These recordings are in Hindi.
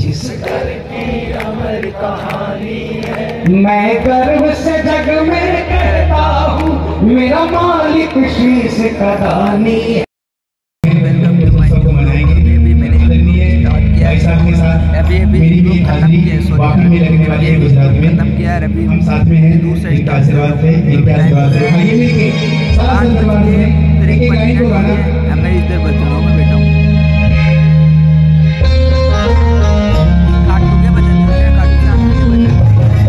जिस घर की अमर कहानी है, मैं गर्व से जग में कहता हूँ मेरा मालिक शीश का दानी है। हम साथ में हैं, इनके आशीर्वाद से, इनके आशीर्वाद से आगे मिलके साथ दरबार में एक लाइन को गाना। मैं इधर बच्चों में बैठा हूँ। खाटू के बजन जो है, खाटू के आगे के बजन।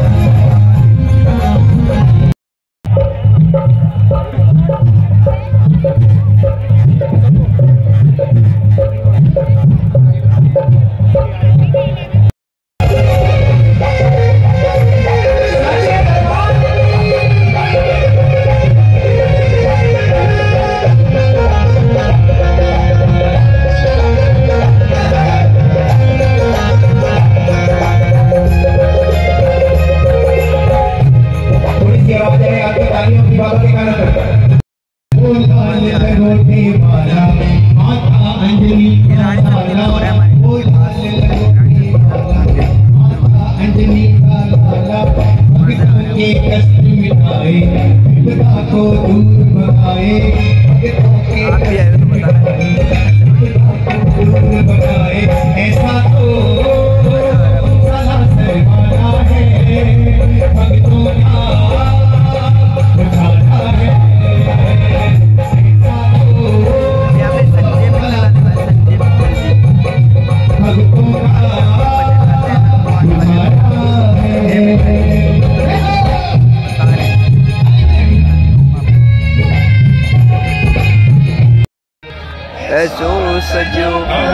ऐसो सजो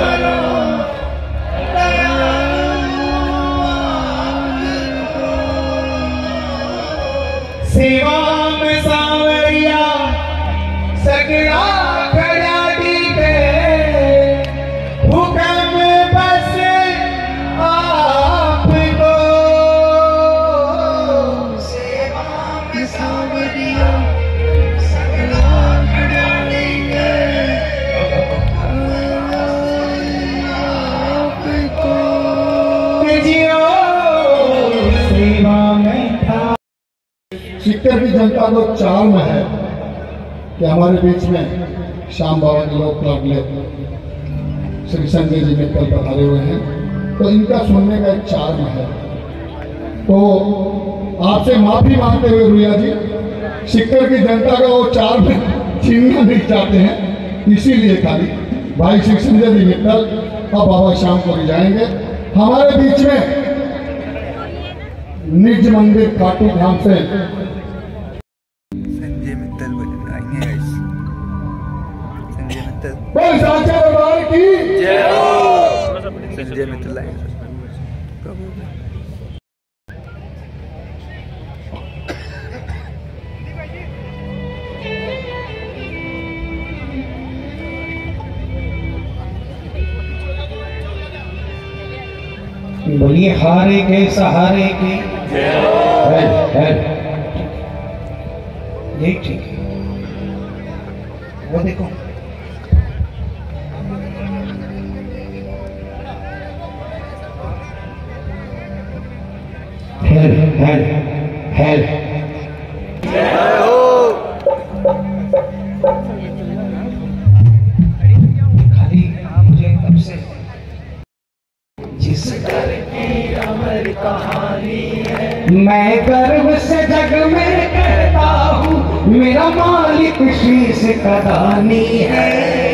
सेवा में सावरिया सगड़ा खड़ा टीके हुक्म बस आपको। सेवा में सावरिया सगड़ा खड़ा टीके सिक्कर की जनता को चार्म है कि हमारे बीच में श्याम बाबा के लोग क्लब श्री संजय जी मित्तल पधारे हुए हैं, तो इनका सुनने का एक चार्म है। तो आपसे माफी मांगते हुए रुया जी, सिक्कर की जनता का वो चार्म छीनना नहीं चाहते हैं, इसीलिए खाली भाई श्री संजय जी मित्तल और बाबा श्याम को ले जाएंगे। हमारे बीच में निज मंदिर खाटू धाम से संजय मित्तल आएंगे। संजय मित्तल बोल साचे दरबार की जय हो। संजय मित्तल आएंगे। बोलिए हारे के सहारे के यही ठीक है। वो देखो खाली मुझे तब से जिस घर की अमर कहानी है, मैं गर्व से जग में कहता हूँ मेरा मालिक शीश का दानी है।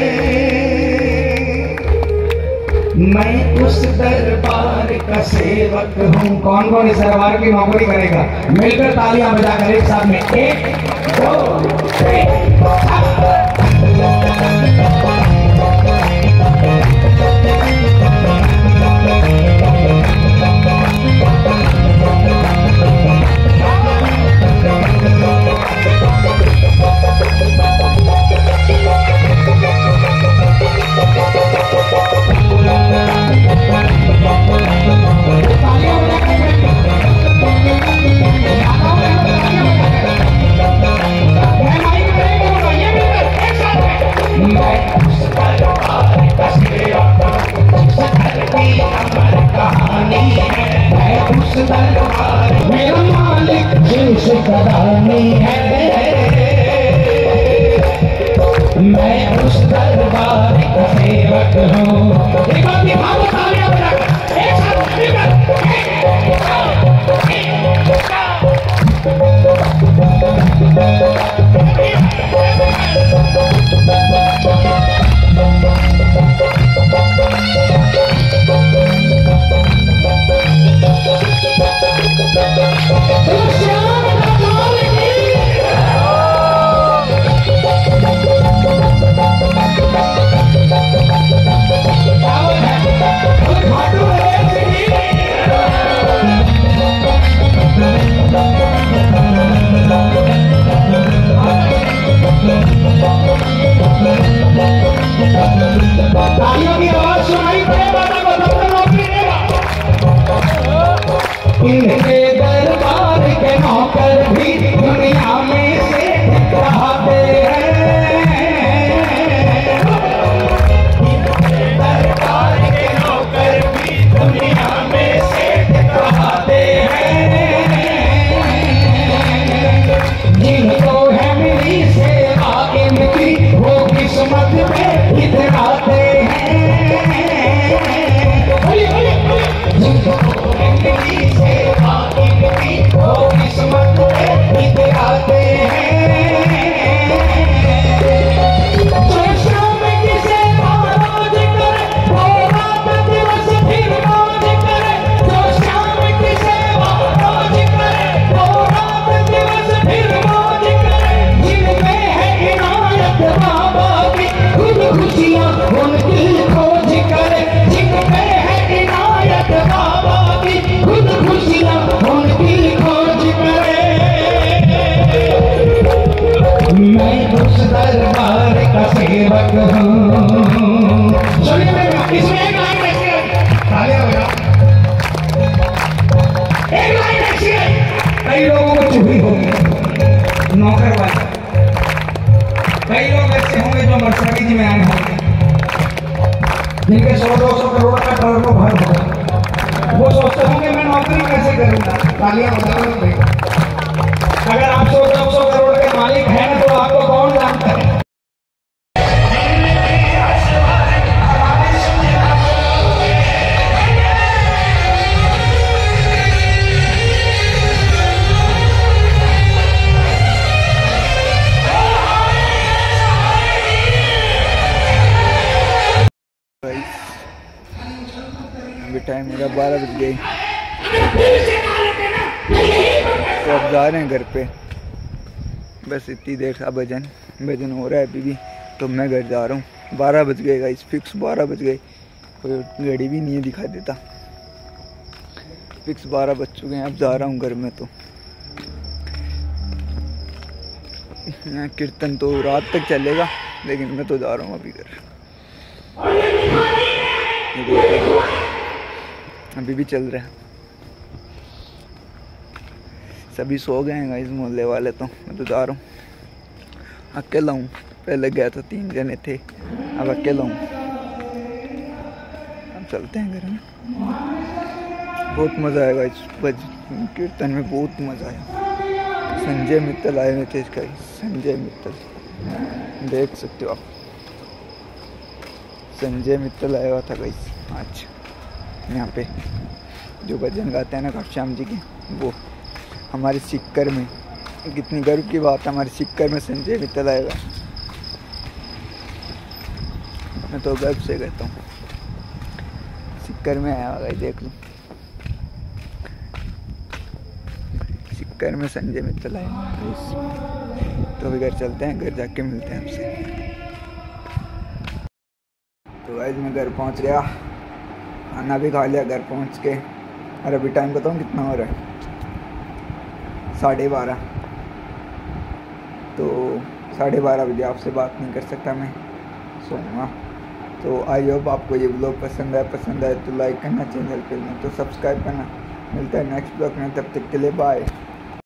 मैं उस दरबार का सेवक हूँ। कौन कौन इस दरबार की नौकरी करेगा? मिलकर तालियां बजाकर एक साथ में 1 2 3 मैं मदानी है। मैं उस दरबार का सेवक हूँ। एक बार दिखाओ तालियां बजाकर, एक साथ मिलकर। तालियों की आवाज सुनाई पड़ेगा तो नौकरी देगा। इनके दरबार के नौकर भी दुनिया में से कहते हैं। इनके दरबार के नौकर भी दुनिया में से कहते हैं। जिनको है मिली सेवा इनकी वो किस्मत में इतराते हैं। जिनको है मिली सेवा इनकी वो किस्मत में इतराते हैं। जो शाम की सेवा रोज करे वो रात दिवस फिर मौज करे। जो शाम की सेवा रोज करे वो रात दिवस फिर मौज करे। जिनमें है इनायत बाबा की खुद खुशियाँ उनकी खोज करे। जिनमें है इनायत बाबा की खुद खुशियाँ उनकी खोज करे। मैं उस दरबार का सेवक हूँ। सुनिए मेरा, इसमें एक लाइन ऐसी है, तालियां बजाओ। एक लाइन ऐसी है, कई लोगों को चोरी होगी नौकर वाले। कई लोग ऐसे होंगे जो मर्सिडीज में आए होंगे, जिनके 100-200 करोड़ का टर्नओवर होगा। वो सोचते होंगे मैं नौकरी कैसे करूंगा। तालियां बजाओ भाई। अगर आप 100-200 करोड़ के मालिक हैं तो आपको कौन जानता है। अभी टाइम मेरा 12 बज गए, तो अब जा रहे हैं घर पे। बस इतनी देर का भजन हो रहा है अभी भी, तो मैं घर जा रहा हूँ। 12 बज गए गाइस, फिक्स 12 बज गए। कोई घड़ी भी नहीं दिखा देता, फिक्स 12 बज चुके हैं। अब जा रहा हूँ घर में। तो यहाँ कीर्तन तो रात तक चलेगा, लेकिन मैं तो जा रहा हूँ अभी घर। अभी भी चल रहा है, सभी सो गए हैं गाइस मोहल्ले वाले। तो मैं तो जा रहा हूँ, अकेला हूँ। पहले गया था 3 जने थे, अब अकेला हूँ। अब चलते हैं घर में। बहुत मज़ा आएगा इस कीर्तन में, बहुत मज़ा आया। संजय मित्तल आए हुए थे इसका, संजय मित्तल देख सकते हो आप। संजय मित्तल आया हुआ था गाइस आज यहाँ पे, जो भजन गाते हैं ना घनश्याम जी के, वो हमारे सिक्कर में। कितनी गर्व की बात है, हमारे सिक्कर में संजय मित्तल आएगा। मैं तो गर्व से कहता हूँ, सिक्कर में आया होगा, देख लो। सिक्कर में संजय मित्तल आएगा। तो अभी घर चलते हैं, घर जाके मिलते हैं आपसे। तो गाइस मैं घर पहुंच गया, खाना भी खा लिया घर पहुंच के। और अभी टाइम बताऊँ कितना हो रहा है, 12:30। तो 12:30 बजे आपसे बात नहीं कर सकता मैं, सोऊंगा। तो आई होप आपको ये ब्लॉग पसंद आए तो लाइक करना, चैनल पे नहीं तो सब्सक्राइब करना। मिलता है नेक्स्ट ब्लॉग में, तब तक के लिए बाय।